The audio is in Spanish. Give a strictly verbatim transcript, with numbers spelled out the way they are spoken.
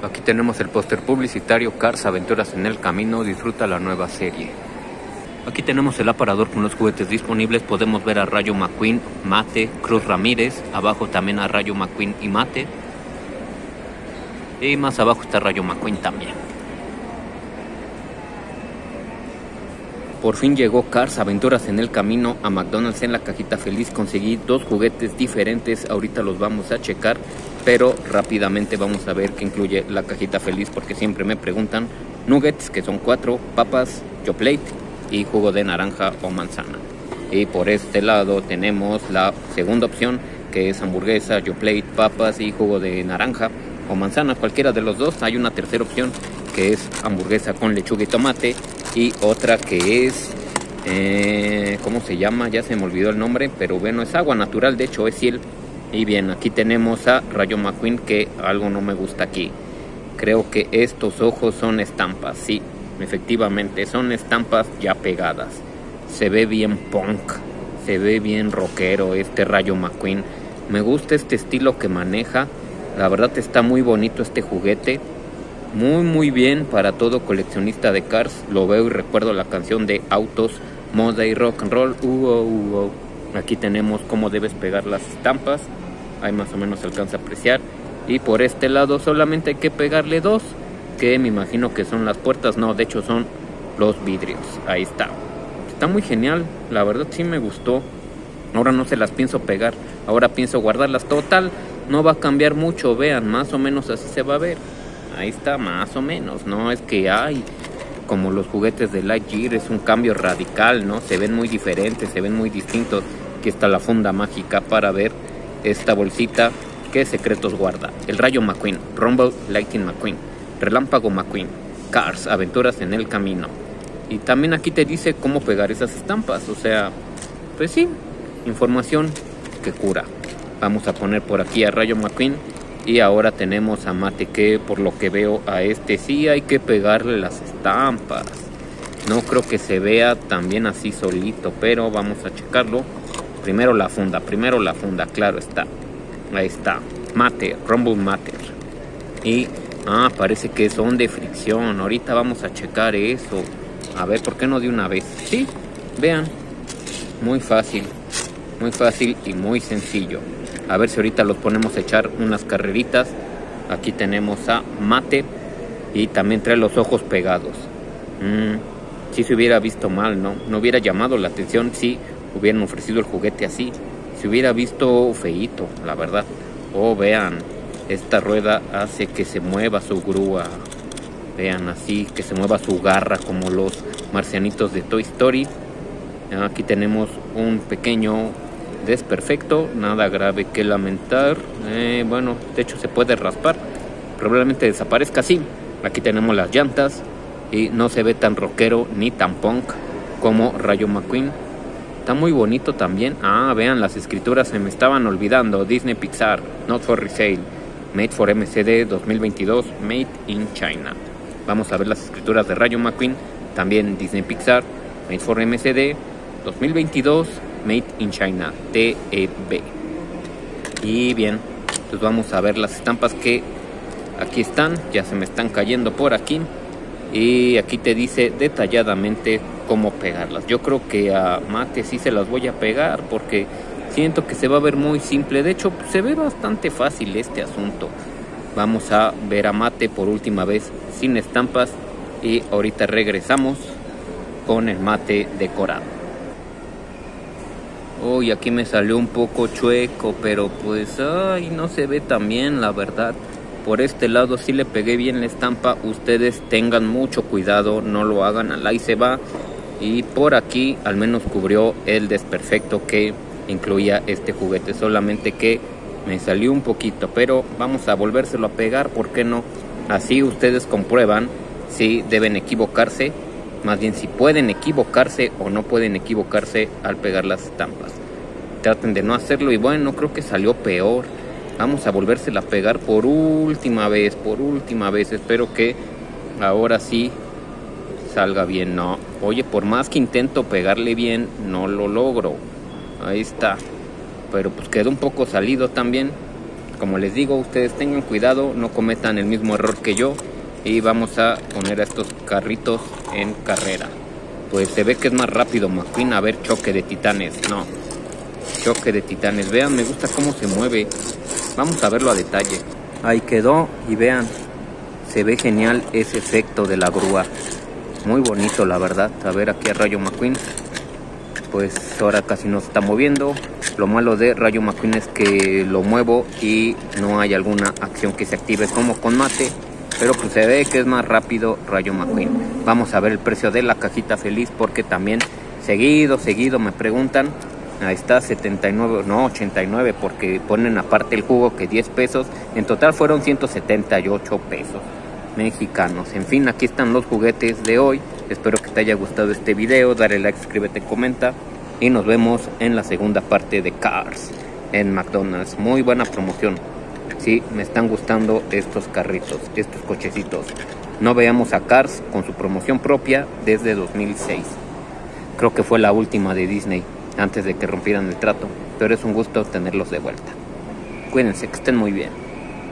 Aquí tenemos el póster publicitario Cars Aventuras en el Camino, disfruta la nueva serie. Aquí tenemos el aparador con los juguetes disponibles. Podemos ver a Rayo McQueen, Mate, Cruz Ramírez. Abajo también a Rayo McQueen y Mate. Y más abajo está Rayo McQueen también. Por fin llegó Cars Aventuras en el Camino a McDonald's en la cajita feliz. Conseguí dos juguetes diferentes, ahorita los vamos a checar, pero rápidamente vamos a ver qué incluye la cajita feliz, porque siempre me preguntan. Nuggets, que son cuatro, papas, Yoplait y jugo de naranja o manzana. Y por este lado tenemos la segunda opción, que es hamburguesa, Yoplait, papas y jugo de naranja o manzana, cualquiera de los dos. Hay una tercera opción que es hamburguesa con lechuga y tomate, y otra que es, eh, ¿cómo se llama? Ya se me olvidó el nombre, pero bueno, es agua natural, de hecho es Ciel. Y bien, aquí tenemos a Rayo McQueen, que algo no me gusta aquí. Creo que estos ojos son estampas, sí, efectivamente, son estampas ya pegadas. Se ve bien punk, se ve bien rockero este Rayo McQueen. Me gusta este estilo que maneja, la verdad está muy bonito este juguete. Muy muy bien para todo coleccionista de Cars. Lo veo y recuerdo la canción de autos, moda y rock and roll. Uh, uh, uh. Aquí tenemos cómo debes pegar las estampas. Ahí más o menos se alcanza a apreciar. Y por este lado solamente hay que pegarle dos, que me imagino que son las puertas. No, de hecho son los vidrios. Ahí está. Está muy genial. La verdad sí me gustó. Ahora no se las pienso pegar. Ahora pienso guardarlas. Total, no va a cambiar mucho. Vean, más o menos así se va a ver. Ahí está, más o menos, no es que hay como los juguetes de Lightyear, es un cambio radical, ¿no? Se ven muy diferentes, se ven muy distintos. Aquí está la funda mágica para ver esta bolsita. ¿Qué secretos guarda? El Rayo McQueen, Rumble Lightning McQueen, Relámpago McQueen, Cars Aventuras en el Camino. Y también aquí te dice cómo pegar esas estampas, o sea, pues sí, información que cura. Vamos a poner por aquí a Rayo McQueen. Y ahora tenemos a Mate, que por lo que veo a este sí hay que pegarle las estampas. No creo que se vea también así solito, pero vamos a checarlo. Primero la funda, primero la funda, claro está. Ahí está, Mate, Rumble Matter. Y, ah, parece que son de fricción. Ahorita vamos a checar eso. A ver, ¿por qué no de una vez? Sí, vean, muy fácil, muy fácil y muy sencillo. A ver si ahorita los ponemos a echar unas carreritas. Aquí tenemos a Mate. Y también trae los ojos pegados. Mm, si se hubiera visto mal, ¿no? No hubiera llamado la atención si hubieran ofrecido el juguete así. Se hubiera visto feíto, la verdad. Oh, vean. Esta rueda hace que se mueva su grúa. Vean, así, que se mueva su garra como los marcianitos de Toy Story. Aquí tenemos un pequeño desperfecto, nada grave que lamentar. Eh, bueno, de hecho se puede raspar, probablemente desaparezca así. Aquí tenemos las llantas y no se ve tan rockero ni tan punk como Rayo McQueen. Está muy bonito también. Ah, vean, las escrituras se me estaban olvidando. Disney Pixar, not for resale, made for M C D dos mil veintidós, made in China. Vamos a ver las escrituras de Rayo McQueen. También Disney Pixar, made for M C D dos mil veintidós, Made in China, T E B. Y bien, pues vamos a ver las estampas que aquí están. Ya se me están cayendo por aquí. Y aquí te dice detalladamente cómo pegarlas. Yo creo que a Mate sí se las voy a pegar, porque siento que se va a ver muy simple. De hecho, se ve bastante fácil este asunto. Vamos a ver a Mate por última vez sin estampas. Y ahorita regresamos con el Mate decorado. Uy, aquí me salió un poco chueco, pero pues, ay, no se ve tan bien, la verdad. Por este lado sí le pegué bien la estampa. Ustedes tengan mucho cuidado, no lo hagan al ahí se va. Y por aquí al menos cubrió el desperfecto que incluía este juguete. Solamente que me salió un poquito, pero vamos a volvérselo a pegar, ¿por qué no? Así ustedes comprueban si deben equivocarse. Más bien si pueden equivocarse o no pueden equivocarse al pegar las estampas. Traten de no hacerlo y bueno, creo que salió peor. Vamos a volvérsela a pegar por última vez, por última vez. Espero que ahora sí salga bien. No, oye, por más que intento pegarle bien, no lo logro. Ahí está. Pero pues quedó un poco salido también. como les digo, ustedes tengan cuidado, no cometan el mismo error que yo. Y vamos a poner a estos carritos en carrera. Pues se ve que es más rápido McQueen. A ver, choque de titanes. No, choque de titanes. Vean, me gusta cómo se mueve. Vamos a verlo a detalle. Ahí quedó y vean, se ve genial ese efecto de la grúa. Muy bonito, la verdad. A ver aquí a Rayo McQueen. Pues ahora casi no se está moviendo. Lo malo de Rayo McQueen es que lo muevo y no hay alguna acción que se active como con Mate. Pero pues se ve que es más rápido Rayo McQueen. Vamos a ver el precio de la cajita feliz, porque también seguido, seguido me preguntan. Ahí está, setenta y nueve, no, ochenta y nueve, porque ponen aparte el jugo que diez pesos. En total fueron ciento setenta y ocho pesos mexicanos. En fin, aquí están los juguetes de hoy. Espero que te haya gustado este video. Dale like, suscríbete, comenta. Y nos vemos en la segunda parte de Cars en McDonald's. Muy buena promoción. Sí, me están gustando estos carritos, estos cochecitos. No veamos a Cars con su promoción propia desde dos mil seis. Creo que fue la última de Disney antes de que rompieran el trato. Pero es un gusto tenerlos de vuelta. Cuídense, que estén muy bien.